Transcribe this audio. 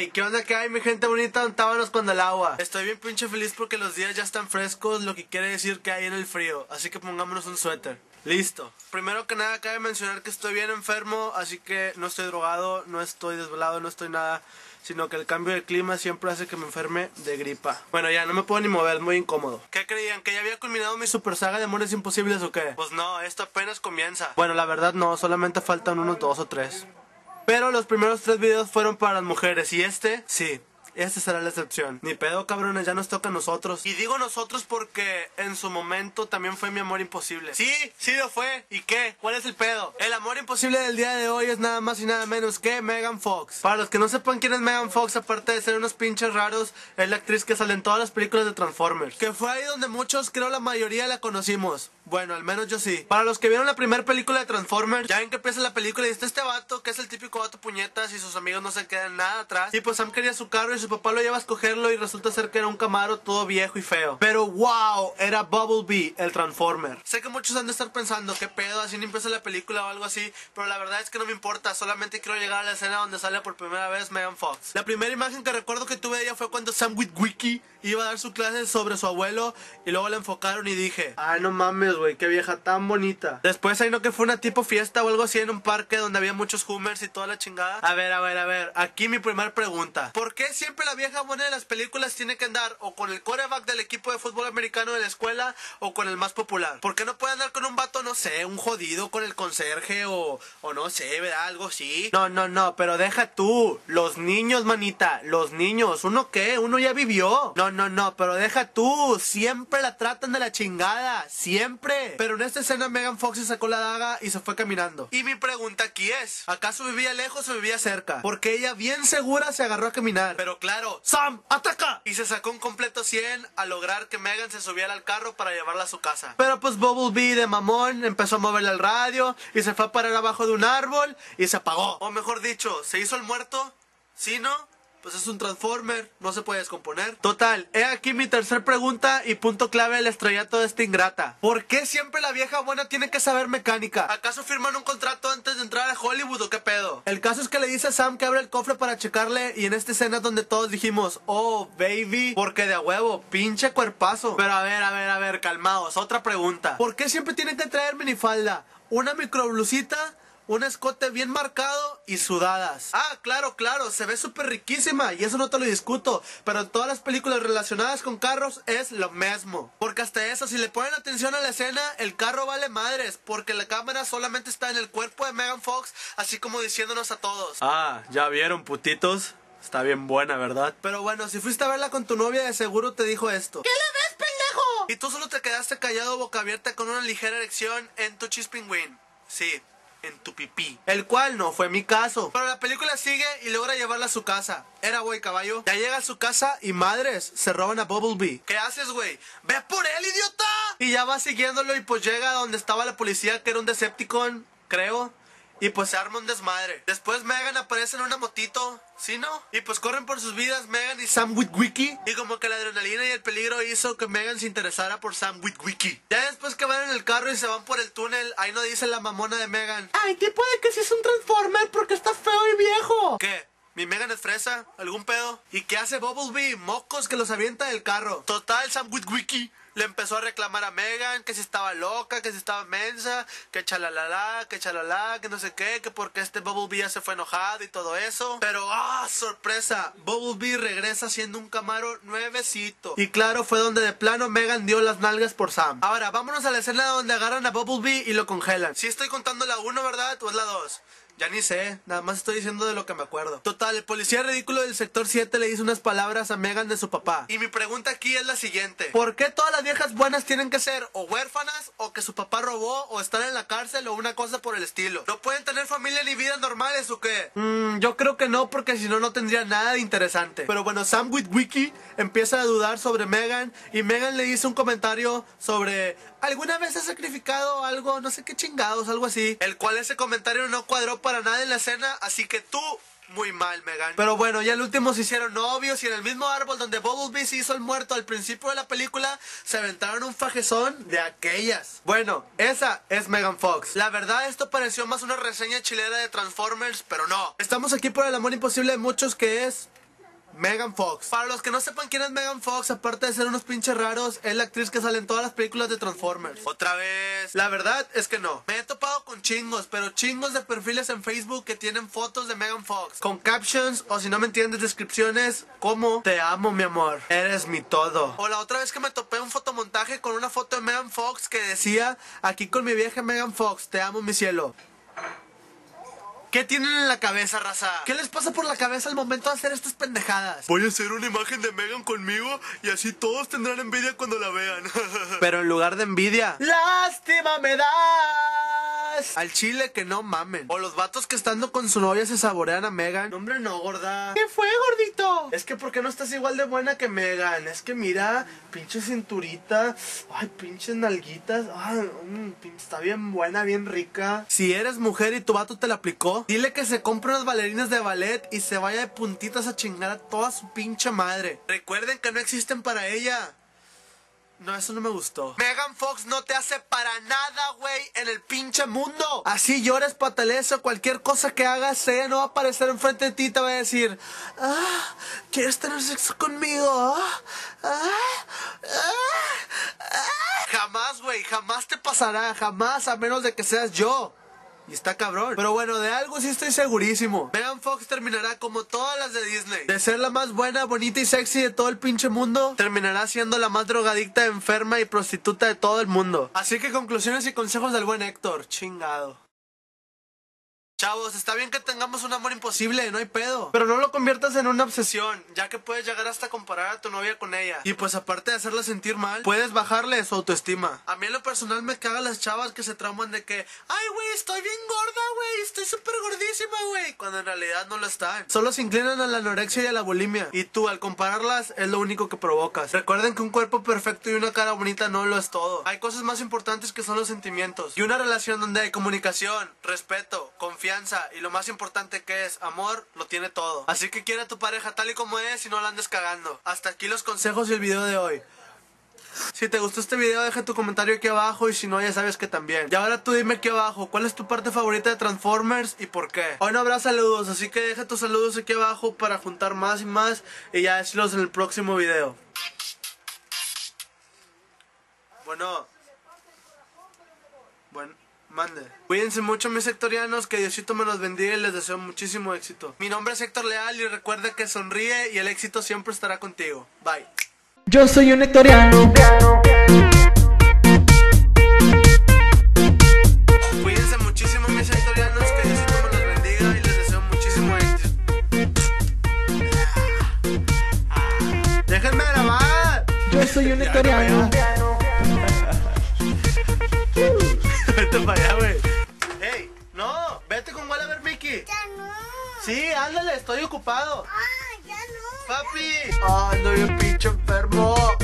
Hey, ¿qué onda que hay, mi gente bonita? Untábanos con el agua. Estoy bien pinche feliz porque los días ya están frescos, lo que quiere decir que hay en el frío. Así que pongámonos un suéter. Listo. Primero que nada cabe mencionar que estoy bien enfermo, así que no estoy drogado, no estoy desvelado, no estoy nada, sino que el cambio de clima siempre hace que me enferme de gripa. Bueno, ya no me puedo ni mover, es muy incómodo. ¿Qué creían? ¿Que ya había culminado mi super saga de Amores Imposibles o qué? Pues no, esto apenas comienza. Bueno, la verdad no, solamente faltan unos 2 o 3. Pero los primeros 3 videos fueron para las mujeres y sí. Esta será la excepción. Ni pedo, cabrones, ya nos toca a nosotros. Y digo nosotros porque en su momento también fue mi amor imposible. Sí lo fue. ¿Y qué? ¿Cuál es el pedo? El amor imposible del día de hoy es nada más y nada menos que Megan Fox. Para los que no sepan quién es Megan Fox, aparte de ser unos pinches raros, es la actriz que sale en todas las películas de Transformers. Que fue ahí donde muchos, creo la mayoría, la conocimos. Bueno, al menos yo sí. Para los que vieron la primera película de Transformers, ya ven que empieza la película y está este vato, que es el típico vato puñetas y sus amigos no se quedan nada atrás. Y pues Sam quería su carro y su papá lo lleva a escogerlo y resulta ser que era un Camaro todo viejo y feo. Pero wow, era Bumblebee, el Transformer. Sé que muchos han de estar pensando, ¿qué pedo? Así no empieza la película o algo así. Pero la verdad es que no me importa, solamente quiero llegar a la escena donde sale por primera vez Megan Fox. La primera imagen que recuerdo que tuve de ella fue cuando Sam Witwicky iba a dar su clase sobre su abuelo y luego la enfocaron y dije, ay no mames güey, qué vieja tan bonita. Después ahí no que fue una tipo fiesta o algo así en un parque donde había muchos Hummers y toda la chingada. A ver, aquí mi primer pregunta. ¿Por qué siempre la vieja buena de las películas tiene que andar o con el quarterback del equipo de fútbol americano de la escuela o con el más popular? ¿Por qué no puede andar con un vato, no sé, un jodido con el conserje o no sé, ¿verdad? Algo así. No, pero deja tú, los niños, manita, los niños, ¿uno qué? Uno ya vivió. No, pero deja tú, siempre la tratan de la chingada, siempre. Pero en esta escena Megan Fox se sacó la daga y se fue caminando. Y mi pregunta aquí es, ¿acaso vivía lejos o vivía cerca? Porque ella bien segura se agarró a caminar. Pero claro, ¡Sam, ataca! Y se sacó un completo 100 a lograr que Megan se subiera al carro para llevarla a su casa. Pero pues Bumblebee de mamón empezó a moverle al radio y se fue a parar abajo de un árbol y se apagó. O mejor dicho, ¿se hizo el muerto? ¿Sí, no? Pues es un Transformer, no se puede descomponer. Total, he aquí mi tercer pregunta y punto clave del estrellato de esta ingrata. ¿Por qué siempre la vieja buena tiene que saber mecánica? ¿Acaso firman un contrato antes de entrar a Hollywood o qué pedo? El caso es que le dice a Sam que abre el cofre para checarle y en esta escena es donde todos dijimos, oh, baby, porque de a huevo, pinche cuerpazo. Pero a ver, calmaos, otra pregunta. ¿Por qué siempre tienen que traer minifalda? ¿Una microblusita? Un escote bien marcado y sudadas. Ah, claro, se ve súper riquísima y eso no te lo discuto. Pero en todas las películas relacionadas con carros es lo mismo. Porque hasta eso, si le ponen atención a la escena, el carro vale madres. Porque la cámara solamente está en el cuerpo de Megan Fox, así como diciéndonos a todos. Ah, ¿ya vieron, putitos? Está bien buena, ¿verdad? Pero bueno, si fuiste a verla con tu novia, de seguro te dijo esto. ¿Qué le ves, pendejo? Y tú solo te quedaste callado boca abierta con una ligera erección en tu chispingüín. Sí, en tu pipí. El cual no fue mi caso. Pero la película sigue y logra llevarla a su casa. Era güey, caballo. Ya llega a su casa y madres, se roban a Bumblebee. ¿Qué haces, güey? ¡Ve por él, idiota! Y ya va siguiéndolo y pues llega a donde estaba la policía, que era un Decepticon, creo. Y pues se arma un desmadre. Después Megan aparece en una motito, ¿sí no? Y pues corren por sus vidas Megan y Sam Witwicky. Y como que la adrenalina y el peligro hizo que Megan se interesara por Sam Witwicky. Ya después que van en el carro y se van por el túnel, ahí no dice la mamona de Megan, ay, ¿qué puede que si es un Transformer porque está feo y viejo? ¿Qué? ¿Mi Megan es fresa? ¿Algún pedo? ¿Y qué hace Bumblebee? Mocos que los avienta del carro. Total, Sam Witwicky le empezó a reclamar a Megan que si estaba loca, que si estaba mensa, que chalalala, que no sé qué, que porque este Bumblebee ya se fue enojado y todo eso. Pero sorpresa, Bumblebee regresa siendo un Camaro nuevecito. Y claro, fue donde de plano Megan dio las nalgas por Sam. Ahora, vámonos a la escena donde agarran a Bumblebee y lo congelan. Sí estoy contando la 1, ¿verdad? ¿O es la 2? Ya ni sé, nada más estoy diciendo de lo que me acuerdo. Total, el policía ridículo del sector 7 le dice unas palabras a Megan de su papá. Y mi pregunta aquí es la siguiente: ¿por qué todas las viejas buenas tienen que ser o huérfanas, o que su papá robó, o estar en la cárcel, o una cosa por el estilo? ¿No pueden tener familia ni vidas normales o qué? Yo creo que no, porque si no, no tendría nada de interesante. Pero bueno, Sam Witwicky empieza a dudar sobre Megan, y Megan le dice un comentario sobre ¿alguna vez has sacrificado algo? No sé qué chingados, algo así. El cual ese comentario no cuadró para nada en la escena, así que tú, muy mal, Megan. Pero bueno, ya el último se hicieron novios y en el mismo árbol donde Bumblebee se hizo el muerto al principio de la película, se aventaron un fajezón de aquellas. Bueno, esa es Megan Fox. La verdad, esto pareció más una reseña chilera de Transformers, pero no. Estamos aquí por el amor imposible de muchos, que es Megan Fox. Para los que no sepan quién es Megan Fox, aparte de ser unos pinches raros, es la actriz que sale en todas las películas de Transformers. Otra vez. La verdad es que no. Me he topado con chingos, pero chingos de perfiles en Facebook que tienen fotos de Megan Fox con captions, o si no me entiendes, descripciones como: te amo, mi amor, eres mi todo. O la otra vez que me topé un fotomontaje con una foto de Megan Fox que decía: aquí con mi vieja Megan Fox, te amo, mi cielo. ¿Qué tienen en la cabeza, raza? ¿Qué les pasa por la cabeza al momento de hacer estas pendejadas? Voy a hacer una imagen de Megan conmigo y así todos tendrán envidia cuando la vean. Pero en lugar de envidia, lástima me das. Al chile que no mamen. O los vatos que estando con su novia se saborean a Megan. No, hombre, no, gorda. ¿Qué fue, gordito? Es que ¿por qué no estás igual de buena que Megan? Es que mira, pinche cinturita. Ay, pinches nalguitas. Ay, está bien buena, bien rica. Si eres mujer y tu vato te la aplicó, dile que se compre unas bailarinas de ballet y se vaya de puntitas a chingar a toda su pinche madre. Recuerden que no existen para ella. No, eso no me gustó. Megan Fox no te hace para nada, güey, en el pinche mundo. Así llores, patalees o cualquier cosa que hagas, ella no va a aparecer enfrente de ti y te va a decir: ¿quieres tener sexo conmigo? Jamás, güey, jamás te pasará, jamás, a menos de que seas yo. Y está cabrón. Pero bueno, de algo sí estoy segurísimo. Megan Fox terminará como todas las de Disney. De ser la más buena, bonita y sexy de todo el pinche mundo, terminará siendo la más drogadicta, enferma y prostituta de todo el mundo. Así que conclusiones y consejos del buen Héctor. Chingado. Chavos, está bien que tengamos un amor imposible, no hay pedo, pero no lo conviertas en una obsesión, ya que puedes llegar hasta comparar a tu novia con ella. Y pues aparte de hacerla sentir mal, puedes bajarle su autoestima. A mí en lo personal me cagan las chavas que se trauman de que: ay, güey, estoy bien gorda, güey, estoy súper gordísima, güey, cuando en realidad no lo están. Solo se inclinan a la anorexia y a la bulimia, y tú al compararlas es lo único que provocas. Recuerden que un cuerpo perfecto y una cara bonita no lo es todo. Hay cosas más importantes que son los sentimientos, y una relación donde hay comunicación, respeto, confianza y lo más importante que es amor, lo tiene todo. Así que quiere a tu pareja tal y como es y no la andes cagando. Hasta aquí los consejos y el video de hoy. Si te gustó este video, deja tu comentario aquí abajo, y si no, ya sabes que también. Y ahora tú dime aquí abajo, ¿cuál es tu parte favorita de Transformers y por qué? Hoy no habrá saludos, así que deja tus saludos aquí abajo para juntar más y más y ya decirlos en el próximo video. Bueno, mande. Cuídense mucho, mis sectorianos, que Diosito me los bendiga y les deseo muchísimo éxito. Mi nombre es Héctor Leal y recuerda que sonríe y el éxito siempre estará contigo. Bye. Yo soy un hectoriano. Cuídense muchísimo, mis sectorianos, que Diosito me los bendiga y les deseo muchísimo éxito. ¡Déjenme grabar! Yo soy un hectoriano. Vete para allá, güey. Hey, no, vete con Wallaber Mickey. Ya no. Sí, ándale, estoy ocupado. Ya no. Papi. Ando bien pinche enfermo.